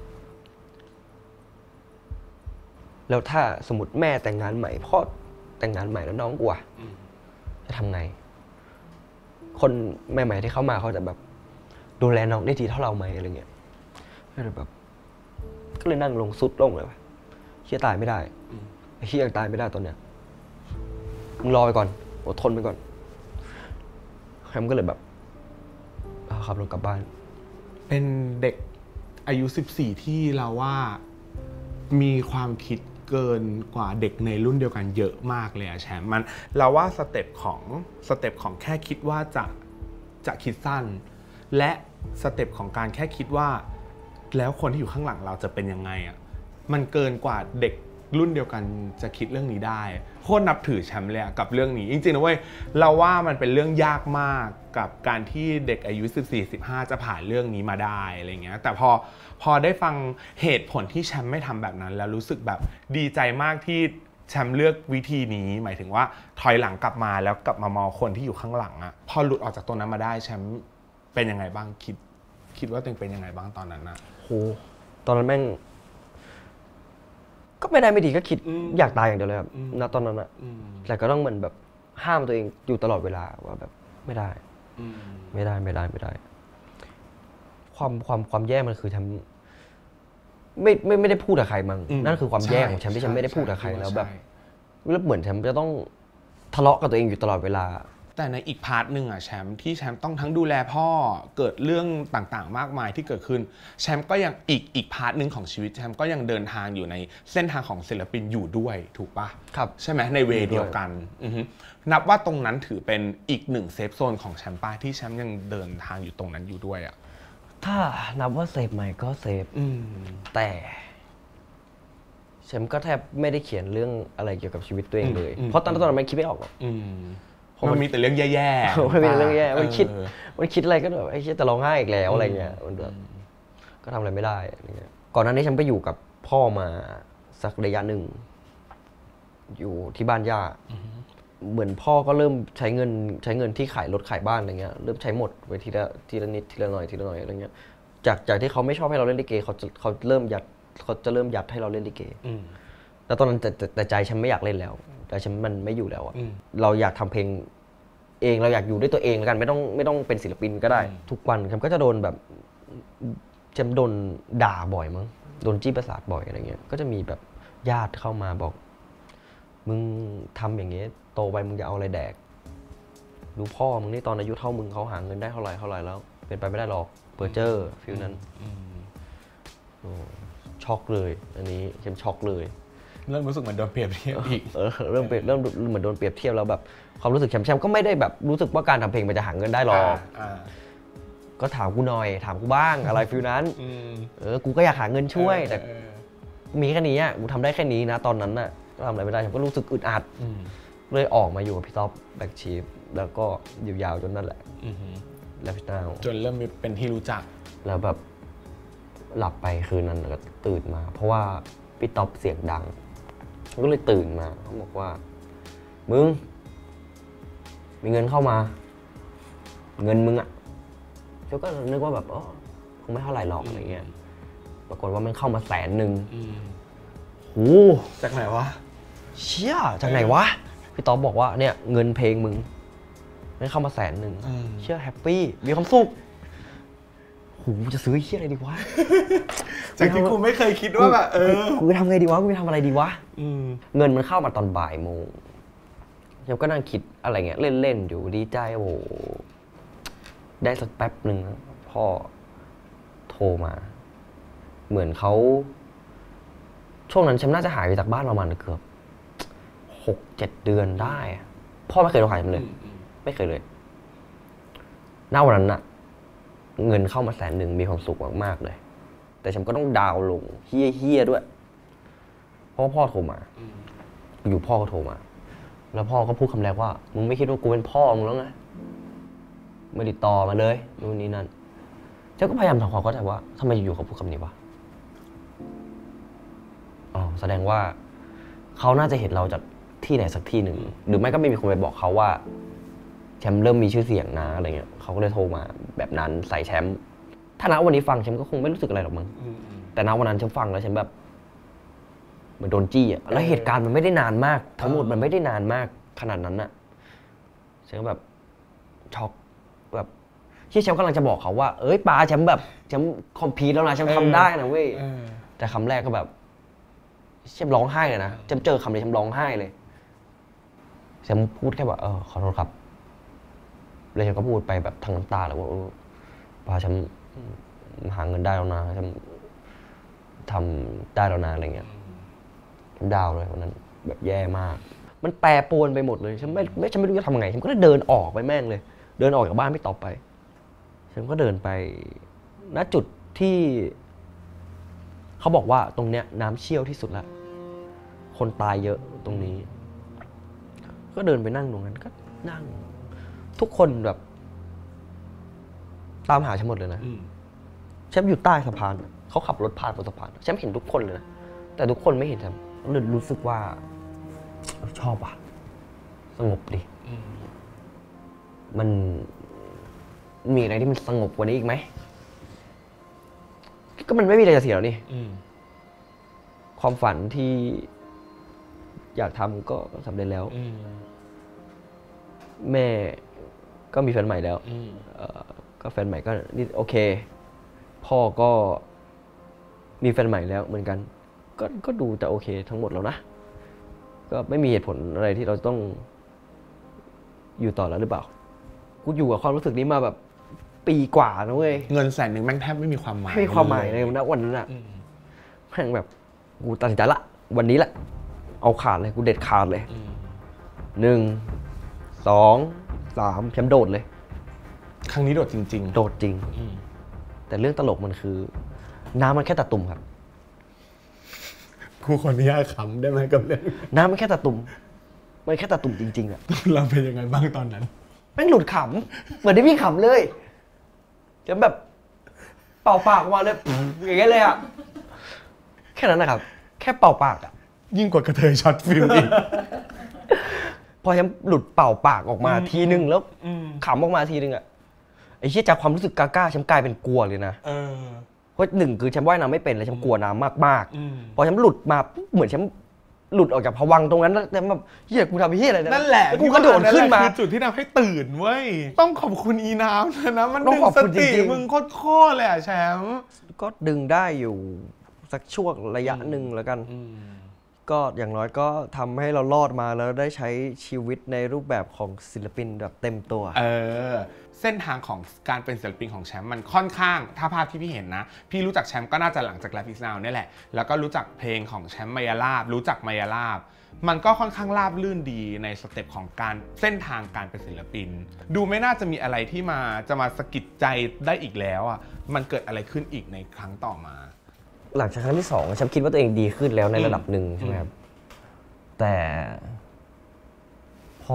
แล้วถ้าสมมติแม่แต่งงานใหม่พ่อแต่งงานใหม่แล้วน้องกูอะจะทำไงคนใหม่ๆที่เข้ามาเขาจะแบบดูแลน้องได้ดีเท่าเราไหมอะไรเงี้ยก็เลยแบบก็เลยนั่งลงซุดลงเลยวะเฮียตายไม่ได้ไอ้เฮียยังตายไม่ได้ตอนเนี้ยมึงรอไปก่อนอดทนไปก่อนแฮมก็เลยแบบขับรถกลับบ้านเป็นเด็กอายุสิบสี่ที่เราว่ามีความคิดเกินกว่าเด็กในรุ่นเดียวกันเยอะมากเลยอะแชมป์มันเราว่าสเต็ปของสเต็ปของแค่คิดว่าจะจะคิดสั้นและสเต็ปของการแค่คิดว่าแล้วคนที่อยู่ข้างหลังเราจะเป็นยังไงอะมันเกินกว่าเด็กรุ่นเดียวกันจะคิดเรื่องนี้ได้โคตรนับถือแชมป์เลยกับเรื่องนี้จริงๆนะเว้ยเราว่ามันเป็นเรื่องยากมากกับการที่เด็กอายุสิบสี่ สิบห้าจะผ่านเรื่องนี้มาได้อะไรเงี้ยแต่พอพอได้ฟังเหตุผลที่แชมป์ไม่ทำแบบนั้นแล้วรู้สึกแบบดีใจมากที่แชมป์เลือกวิธีนี้หมายถึงว่าถอยหลังกลับมาแล้วกลับมามองคนที่อยู่ข้างหลังอะพอหลุดออกจากตรงนั้นมาได้แชมป์เป็นยังไงบ้างคิดคิดว่าตัวเองเป็นยังไงบ้างตอนนั้นนะโหตอนนั้นแม่งก็ไม่ได้ไม่ดีก็คิดอยากตายอย่างเดียวเลยครับณตอนนั้นอะแต่ก็ต้องเหมือนแบบห้ามตัวเองอยู่ตลอดเวลาว่าแบบไม่ได้ไม่ได้ไม่ได้ไม่ได้ความความความแย่มันคือทำไม่ไม่ไม่ได้พูดกับใครมั้งนั่นคือความแย่ของฉันที่ฉันไม่ได้พูดกับใครแล้วแบบแล้วเหมือนฉันจะต้องทะเลาะกับตัวเองอยู่ตลอดเวลาแต่ในอีกพาร์ทหนึ่งอ่ะแชมป์ที่แชมป์ต้องทั้งดูแลพ่อเกิดเรื่องต่างๆมากมายที่เกิดขึ้นแชมป์ก็ยังอีกอีกพาร์ทหนึ่งของชีวิตแชมป์ก็ยังเดินทางอยู่ในเส้นทางของศิลปินอยู่ด้วยถูกปะครับใช่ไหมในเวเดียวกันนับว่าตรงนั้นถือเป็นอีกหนึ่งเซฟโซนของแชมป์ป้าที่แชมป์ยังเดินทางอยู่ตรงนั้นอยู่ด้วยอ่ะถ้านับว่าเซฟไหมก็เซฟแต่แชมป์ก็แทบไม่ได้เขียนเรื่องอะไรเกี่ยวกับชีวิตตัวเองเลยเพราะตอนนั้นตอนนั้นมันคิดไม่ออกหรอกมันมีแต่เรื่องแย่ๆมันมีแต่เรื่องแย่มันคิดมันคิดอะไรก็แบบไอ้เชี่ยแต่ร้องไห้อีกแล้วอะไรเงี้ยมันแบบก็ทำอะไรไม่ได้อะไรเงี้ยก่อนหน้านี้ฉันไปอยู่กับพ่อมาสักระยะหนึ่งอยู่ที่บ้านย่าเหมือนพ่อก็เริ่มใช้เงินใช้เงินที่ขายรถขายบ้านอะไรเงี้ยเริ่มใช้หมดไปทีละทีละนิดทีละหน่อยทีละหน่อยอะไรเงี้ยจากจากที่เขาไม่ชอบให้เราเล่นลิเกเขาจะเขาเริ่มยัดเขาจะเริ่มยัดให้เราเล่นลิเกแล้วตอนนั้นแต่แต่ใจฉันไม่อยากเล่นแล้วแต่ฉันมันไม่อยู่แล้วอะเราอยากทำเพลงเองเราอยากอยู่ด้วยตัวเองแล้วกันไม่ต้องไม่ต้องเป็นศิลปินก็ได้ทุกวันฉันก็จะโดนแบบฉันโดนด่าบ่อยมั้งโดนจี้ประสาทบ่อยอะไรเงี้ยก็จะมีแบบญาติเข้ามาบอกมึงทำอย่างเงี้ยโตไปมึงจะเอาอะไรแดกดูพ่อมึงนี่ตอนอายุเท่ามึงเขาหาเงินได้เท่าไหร่เท่าไหร่แล้วเป็นไปไม่ได้หรอกเปอร์เจอร์ฟิลนั้นช็อกเลยอันนี้ฉันช็อกเลยเริ่มรู้สึกเหมือนโดนเปรียบเทียบอีกเออเริ่มเริ่มเหมือนโดนเปรียบเทียบแล้วแบบความรู้สึกแชมป์แชมป์ก็ไม่ได้แบบรู้สึกว่าการทำเพลงมันจะหาเงินได้หรอกก็ถามกูหน่อยถามกูบ้างอะไรฟิลนั้นเออกูก็อยากหาเงินช่วยแต่มีแค่นี้อ่ะกูทำได้แค่นี้นะตอนนั้นน่ะก็ทำอะไรไม่ได้ฉันก็รู้สึกอึดอัดเลยออกมาอยู่กับพี่ท็อปแบ็คชีฟแล้วก็ยาวๆจนนั่นแหละแล้วพี่ต้าจนเริ่มเป็นที่รู้จักแล้วแบบหลับไปคืนนั้นแล้วก็ตื่นมาเพราะว่าพี่ท็อปเสียงดังก็เลยตื่นมาเขาบอกว่ามึงมีเงินเข้ามาเงินมึงอ่ะฉันก็นึกว่าแบบอ๋อคงไม่เท่าไหร่หรอกอะไรเงี้ยปรากฏว่ามันเข้ามาแสนหนึ่งโอ้จากไหนวะเชี่ยจากไหนวะพี่ต๊อบบอกว่าเนี่ยเงินเพลงมึงมันเข้ามาแสนหนึ่งเชี่ยแฮปปี้มีความสุขโหจะซื้อเชี่ยอะไรดีวะจากที่กูไม่เคยคิดว่าแบบเออกูจะทำไงดีวะกูจะทำอะไรดีวะเงินมันเข้ามาตอนบ่ายโมงฉันก็นั่งคิดอะไรเงี้ยเล่นๆอยู่ดีใจโอ้โหได้สักแป๊บหนึ่งพ่อโทรมาเหมือนเขาช่วงนั้นฉันน่าจะหายไปจากบ้านประมาณเกือบหกเจ็ดเดือนได้พ่อไม่เคยโทรหาฉันเลยไม่เคยเลยณวันนั้นน่ะเงินเข้ามาแสนหนึ่งมีความสุขมากๆเลยแต่ฉันก็ต้องดาวลงเฮี้ยๆด้วยเพราะพ่อโทรมาอยู่พ่อก็โทรมาแล้วพ่อก็พูดคำแรกว่ามึงไม่คิดว่ากูเป็นพ่อมึงแล้วไงไม่ติดต่อมาเลยนู่นนี่นั่นฉันก็พยายามทำความเข้าใจว่าทำไมอยู่ๆเขาพูดคำนี้วะอ๋อแสดงว่าเขาน่าจะเห็นเราจากที่ไหนสักที่หนึ่งหรือไม่ก็ไม่มีคนไปบอกเขาว่าแชมป์เริ่มมีชื่อเสียงนะอะไรเงี้ยเขาก็เลยโทรมาแบบนั้นใส่แชมป์ถ้าณวันนี้ฟังแชมป์ก็คงไม่รู้สึกอะไรหรอกมั้งแต่ณวันนั้นฉันฟังแล้วฉันแบบเหมือนโดนจี้อะแล้วเหตุการณ์มันไม่ได้นานมากทั้งหมดมันไม่ได้นานมากขนาดนั้นอะฉันก็แบบช็อกแบบที่แชมป์กำลังจะบอกเขาว่าเอ้ยป้าแชมป์แบบแชมป์คอมพีทแล้วนะแชมป์ทำได้นะเว้ยแต่คำแรกก็แบบแชมป์ร้องไห้เลยนะแชมป์เจอคำนี้แชมป์ร้องไห้เลยแชมป์พูดแค่ว่าเออขอโทษครับเลยฉันก็พูดไปแบบทั้งน้ำตาเลยว่าป้าแชมป์หาเงินได้แล้วนะแชมป์ทำได้แล้วนะอะไรเงี้ยดาวเลยวันนั้นแบบแย่มากมันแปรปรวนไปหมดเลยฉันไม่ไม่ฉันไม่รู้จะทำไงฉันก็เลยเดินออกไปแม่งเลยเดินออกจากบ้านไม่ต่อไปฉันก็เดินไปณจุดที่เขาบอกว่าตรงเนี้ยน้ำเชี่ยวที่สุดละคนตายเยอะตรงนี้ก็เดินไปนั่งตรงนั้นก็นั่งทุกคนแบบตามหาฉันหมดเลยนะฉันอยู่ใต้สะพานเขาขับรถผ่านบนสะพานฉันเห็นทุกคนเลยนะแต่ทุกคนไม่เห็นฉันเลยรู้สึกว่าชอบอ่ะสงบดิมันมีอะไรที่มันสงบกว่านี้อีกไหมก็มันไม่มีอะไรจะเสียแล้วนี่ความฝันที่อยากทำก็สำเร็จแล้วแม่ก็มีแฟนใหม่แล้วก็แฟนใหม่ก็นี่โอเคพ่อก็มีแฟนใหม่แล้วเหมือนกันก็ก็ดูจะโอเคทั้งหมดแล้วนะก็ไม่มีเหตุผลอะไรที่เราต้องอยู่ต่อแล้วหรือเปล่ากูอยู่กับความรู้สึกนี้มาแบบปีกว่านะเว้ยเงินแสนหนึ่งแม่งแทบไม่มีความหมายไม่มีความหมายเลยนะวันนั้นอ่ะแม่งแบบกูตัดสินใจละวันนี้แหละเอาขาดเลยกูเด็ดขาดเลยหนึ่งสองสามแชมป์โดดเลยครั้งนี้โดดจริงๆโดดจริงแต่เรื่องตลกมันคือน้ำมันแค่ตะตุ่มครับกูขออนุญาตขำได้ไหมกับเรื่องน้ำมันแค่ตะตุ่มมันแค่ตะตุ่มจริงๆอะเราเป็นยังไงบ้างตอนนั้นแม่งหลุดขำเหมือนที่พี่ขำเลยจะแบบเป่าปากมาเลยอย่างเงี้ยเลยอะแค่นั้นนะครับแค่เป่าปากอะยิ่งกว่ากระเทยช็อตฟิลอีกพอฉันหลุดเป่าปากออกมาทีนึงแล้วขำออกมาทีนึงอะไอ้เชี่ยจากความรู้สึกกล้าๆฉันกลายเป็นกลัวเลยนะเพราะหนึ่งคือฉันว่ายน้ำไม่เป็นเลยฉันกลัวน้ำมากๆพอฉันหลุดมาเหมือนฉันหลุดออกจากภวังค์ตรงนั้นแล้วแต่แบบเฮียกูทำเฮียอะไรนั่นแหละกูกระโดดขึ้นมาคือจุดที่ทำให้ตื่นเว้ยต้องขอบคุณอีน้ำนะมันดึงสติมึงโคตรเลยอ่ะแชมป์ก็ดึงได้อยู่สักช่วงระยะหนึ่งแล้วกันก็อย่างน้อยก็ทำให้เรารอดมาแล้วได้ใช้ชีวิตในรูปแบบของศิลปินแบบเต็มตัวเออเส้นทางของการเป็นศิลปินของแชมป์มันค่อนข้างถ้าภาพที่พี่เห็นนะพี่รู้จักแชมป์ก็น่าจะหลังจาก Life is Now นี่แหละแล้วก็รู้จักเพลงของแชมป์มายาลาบรู้จักมายาลาบมันก็ค่อนข้างราบลื่นดีในสเต็ปของการเส้นทางการเป็นศิลปินดูไม่น่าจะมีอะไรที่มาจะมาสะกิดใจได้อีกแล้วอ่ะมันเกิดอะไรขึ้นอีกในครั้งต่อมาหลังจากครั้งที่สองแชมป์คิดว่าตัวเองดีขึ้นแล้วในระดับหนึ่งใช่ไหมครับแต่พอ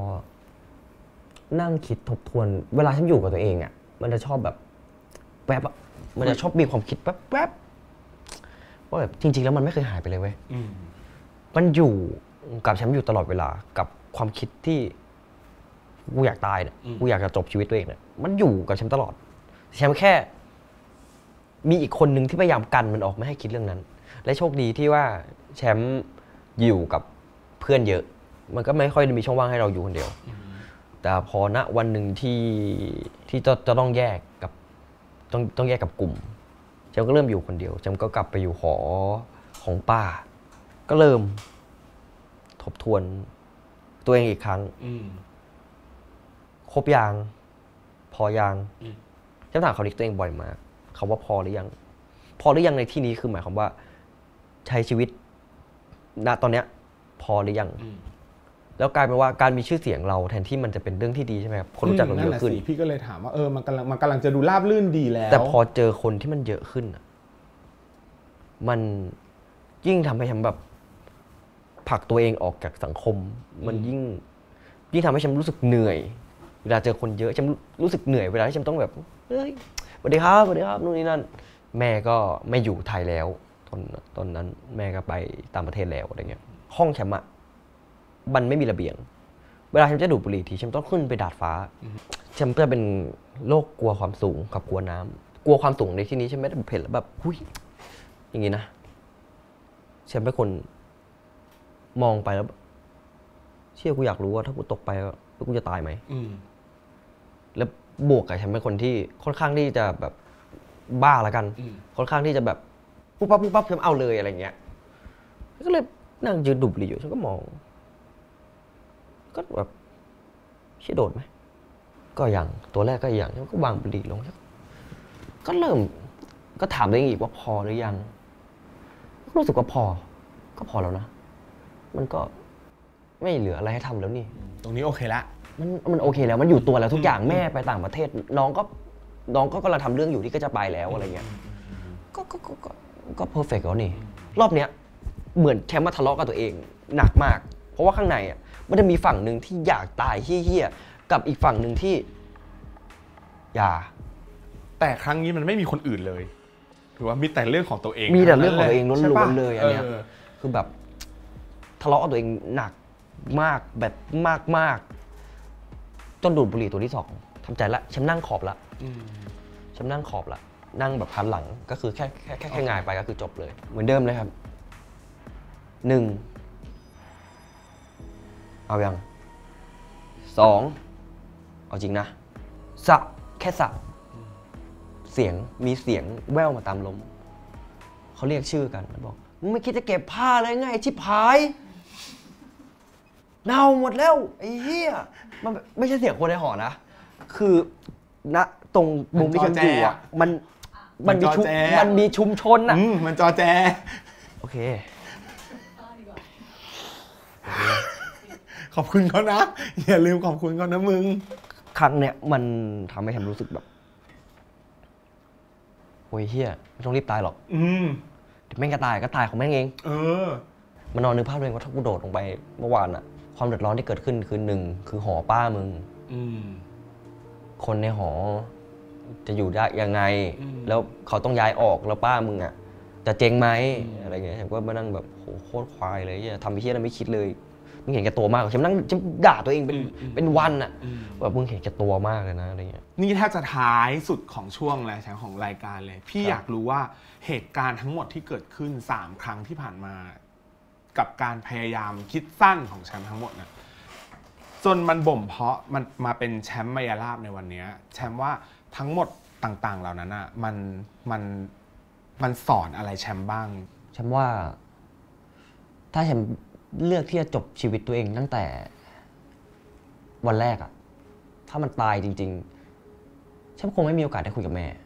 นั่งคิดทบทวนเวลาฉันอยู่กับตัวเองอ่ะมันจะชอบแบบแวบอ่ะมันจะชอบมีความคิดแวบแวบว่าแบบจริงๆแล้วมันไม่เคยหายไปเลยเว้ยมันอยู่กับฉันอยู่ตลอดเวลากับความคิดที่กูอยากตายเนี่ยกูอยากจะจบชีวิตตัวเองเนี่ยมันอยู่กับฉันตลอดฉันแค่มีอีกคนนึงที่พยายามกันมันออกไม่ให้คิดเรื่องนั้นและโชคดีที่ว่าแชมป์อยู่กับเพื่อนเยอะมันก็ไม่ค่อยมีช่องว่างให้เราอยู่คนเดียวแต่พอณวันหนึ่งที่ที่จะจะต้องแยกกับต้องต้องแยกกับกลุ่มแชมป์ก็เริ่มอยู่คนเดียวแชมป์ก็กลับไปอยู่หอของป้าก็เริ่มทบทวนตัวเองอีกครั้งครบยางพอยางแชมป์ถามเขาดิตัวเองบ่อยมากคำว่าพอหรือยังพอหรือยังในที่นี้คือหมายความว่าใช้ชีวิตณตอนเนี้ยพอหรือยังแล้วกลายเป็นว่าการมีชื่อเสียงเราแทนที่มันจะเป็นเรื่องที่ดีใช่ไหมครับคนรู้จักเราเยอะขึ้นพี่ก็เลยถามว่าเออมันกำลังมันกำลังจะดูราบรื่นดีแล้วแต่พอเจอคนที่มันเยอะขึ้นมันยิ่งทำให้ฉันแบบผลักตัวเองออกจากสังคมมันยิ่งยิ่งทำให้ฉันรู้สึกเหนื่อยเวลาเจอคนเยอะฉันรู้สึกเหนื่อยเวลาที่ฉันต้องแบบเฮ้ยสวัสดีครับสวัสดีครับนู่นนี่นั่นแม่ก็ไม่อยู่ไทยแล้วตอนตอนนั้นแม่ก็ไปต่างประเทศแล้วอะไรเงี้ยห้องแชมป์อะมันไม่มีระเบียงเวลาฉันจะดูดบุหรี่ทีฉันต้องขึ้นไปดาดฟ้าฉันจะเป็นโรคกลัวความสูงกับกลัวน้ำกลัวความสูงในที่นี้ฉันไม่ได้เห็นแล้วแบบหุ้ยอย่างงี้นะฉันเป็นคนมองไปแล้วเชื่อกูอยากรู้ว่าถ้ากูตกไปแล้วกูจะตายไหมแล้วบวกกับฉันเป็นคนที่ค่อนข้างที่จะแบบบ้าละกันค่อนข้างที่จะแบบปุ๊บปั๊บปุ๊บปั๊บฉันเอาเลยอะไรเงี้ยก็เลยนั่งยืนดูดบุหรี่อยู่ฉันก็มองก็แบบเชี่ยโดดไหมก็ยังตัวแรกก็ยังฉันก็วางบุหรี่ลงก็เริ่มก็ถามตัวเองอีกว่าพอหรือยังก็รู้สึกว่าพอก็พอแล้วนะมันก็ไม่เหลืออะไรให้ทำแล้วนี่ตรงนี้โอเคละมันมันโอเคแล้วมันอยู่ตัวแล้วทุกอย่างแม่ไปต่างประเทศน้องก็น้องก็กำลังทำเรื่องอยู่ที่ก็จะไปแล้วอะไรเงี้ยก็ก็ก็ก็ก็เพอร์เฟกต์แล้วนี่รอบเนี้ยเหมือนแชมป์มาทะเลาะกับตัวเองหนักมากเพราะว่าข้างในอ่ะมันจะมีฝั่งหนึ่งที่อยากตายเฮี้ยๆกับอีกฝั่งหนึ่งที่อย่าแต่ครั้งนี้มันไม่มีคนอื่นเลยหรือว่ามีแต่เรื่องของตัวเองมีแต่เรื่องของตัวเองล้วนๆเลยอันเนี้ยคือแบบทะเลาะกับตัวเองหนักมากแบบมากๆจนดูดบุหรี่ตัวที่สองทำใจละฉันนั่งขอบละฉันนั่งขอบละนั่งแบบพันหลังก็คือแค่แค่แค่แค่งายไปก็คือจบเลยเหมือนเดิมเลยครับหนึ่งเอายังสองเอาจริงนะสะแค่สะเสียงมีเสียงแว่วมาตามลมเขาเรียกชื่อกันแล้วบอกมึงไม่คิดจะเก็บผ้าเลยไงชิบหายเน่าหมดแล้วไอ้เหี้ยมันไม่ใช่เสียงคนในหอนะคือณตรงมุมที่ฉันอยู่อ่ะมันมันมีชุมมันมีชุมชนอ่ะมันจอแจโอเคขอบคุณเขานะอย่าลืมขอบคุณเขานะมึงครั้งเนี้ยมันทำให้ฉันรู้สึกแบบโอ้ยเฮียไม่ต้องรีบตายหรอกอืมแม่งก็ตายก็ตายของแม่งเองเออมันนอนนึกภาพเลยว่าถ้ากูโดดลงไปเมื่อวานอะความเดือดร้อนที่เกิดขึ้นคือหนึ่งคือหอป้ามึงอืมคนในหอจะอยู่ได้ยังไงแล้วเขาต้องย้ายออกแล้วป้ามึงอะจะเจ๊งไหมอะไรเงี้ยฉันก็มานั่งแบบโหโคตรควายเลยเฮียทำไอ้เฮียนั้นไม่คิดเลยมึงเห็นแก่ตัวมากฉันนั่งฉันด่าตัวเองเป็นเป็นวันอะแบบมึงเห็นแก่ตัวมากเลยนะอะไรเงี้ยนี่ถ้าจะท้ายสุดของช่วงแล้วของรายการเลยพี่อยากรู้ว่าเหตุการณ์ทั้งหมดที่เกิดขึ้นสามครั้งที่ผ่านมากับการพยายามคิดสั้นของแชมป์ทั้งหมดนะจนมันบ่มเพาะมันมาเป็นแชมป์มายาลาบในวันนี้แชมป์ว่าทั้งหมดต่างๆเหล่านั้นอ่ะมันมันมันสอนอะไรแชมป์บ้างแชมป์ว่าถ้าแชมป์เลือกที่จะจบชีวิตตัวเองตั้งแต่วันแรกอะถ้ามันตายจริงๆฉันคงไม่มีโอกาสได้คุยกับแม่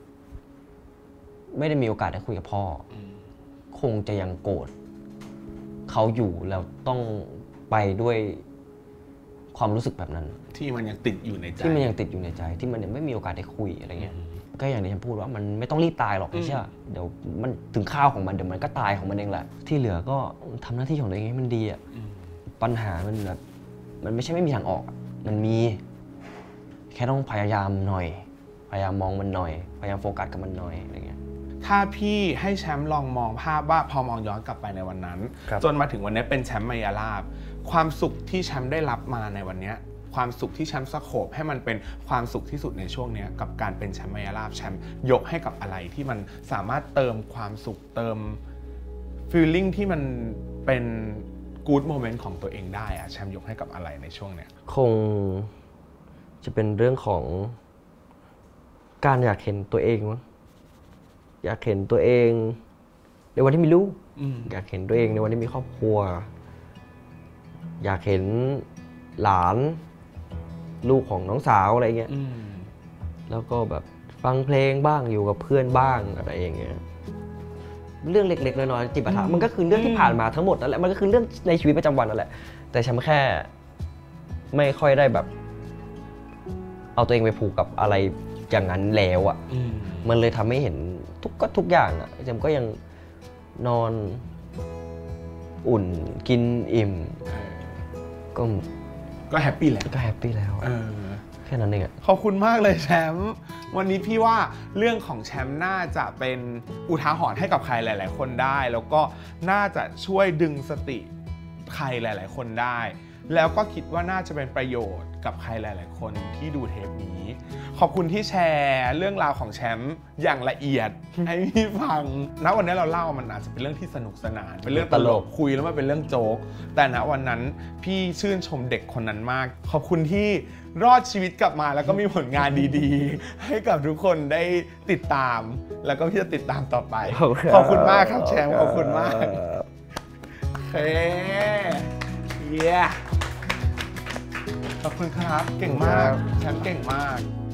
ไม่ได้มีโอกาสได้คุยกับพ่อคงจะยังโกรธเขาอยู่แล้วต้องไปด้วยความรู้สึกแบบนั้นที่มันยังติดอยู่ในใจที่มันยังติดอยู่ในใจที่มันยังไม่มีโอกาสได้คุยอะไรเงี้ยก็อย่างที่ฉันพูดว่ามันไม่ต้องรีบตายหรอกไม่ใช่เดี๋ยวมันถึงข้าวของมันเดี๋ยวมันก็ตายของมันเองแหละที่เหลือก็ทำหน้าที่ของตัวเองให้มันดีอ่ะปัญหามันแบบมันไม่ใช่ไม่มีทางออกมันมีแค่ต้องพยายามหน่อยพยายามมองมันหน่อยพยายามโฟกัสกับมันหน่อยอะไรเงี้ยถ้าพี่ให้แชมป์ลองมองภาพว่าพอมองย้อนกลับไปในวันนั้นจนมาถึงวันนี้เป็นแชมป์มายาลาบความสุขที่แชมป์ได้รับมาในวันนี้ความสุขที่แชมป์สโคปให้มันเป็นความสุขที่สุดในช่วงนี้กับการเป็นแชมป์มายาลาบแชมป์ยกให้กับอะไรที่มันสามารถเติมความสุขเติมฟีลลิ่งที่มันเป็นกู๊ดโมเมนต์ของตัวเองได้อะแชมป์ยกให้กับอะไรในช่วงเนี้ยคงจะเป็นเรื่องของการอยากเห็นตัวเองมั้งอยากเห็นตัวเองในวันที่มีลูกอยากเห็นตัวเองในวันที่มีครอบครัวอยากเห็นหลานลูกของน้องสาวอะไรเงี้ยแล้วก็แบบฟังเพลงบ้างอยู่กับเพื่อนบ้างอะไรอย่างเงี้ยเรื่องเล็กๆน้อยๆจิปาถะมันก็คือเรื่องที่ผ่านมาทั้งหมดนั่นแหละมันก็คือเรื่องในชีวิตประจำวันนั่นแหละแต่ฉันแค่ไม่ค่อยได้แบบเอาตัวเองไปผูกกับอะไรอย่างนั้นแล้วอ่ะมันเลยทำให้เห็นทุกก็ทุกอย่างอ่ะแชมก็ยังนอนอุ่นกินอิ่มก็ก็แฮปปี้แล้วก็แฮปปี้แล้วแค่นั้นเองอ่ะขอบคุณมากเลยแชมป์วันนี้พี่ว่าเรื่องของแชมป์น่าจะเป็นอุทาหรณ์ให้กับใครหลายๆคนได้แล้วก็น่าจะช่วยดึงสติใครหลายๆคนได้แล้วก็คิดว่าน่าจะเป็นประโยชน์กับใครหลายๆคนที่ดูเทปนี้ขอบคุณที่แชร์เรื่องราวของแชมป์อย่างละเอียดให้พี่ฟังณวันนี้เราเล่ามันอาจจะเป็นเรื่องที่สนุกสนานเป็นเรื่องตลกคุยแล้วมันเป็นเรื่องโจ๊กแต่ณวันนั้นพี่ชื่นชมเด็กคนนั้นมากขอบคุณที่รอดชีวิตกลับมาแล้วก็มีผลงานดีๆให้กับทุกคนได้ติดตามแล้วก็พี่จะติดตามต่อไปขอบคุณมากครับแชมป์ขอบคุณมากโอเคเย้ขอบคุณครับเก่งมากแชมป์เก่งมาก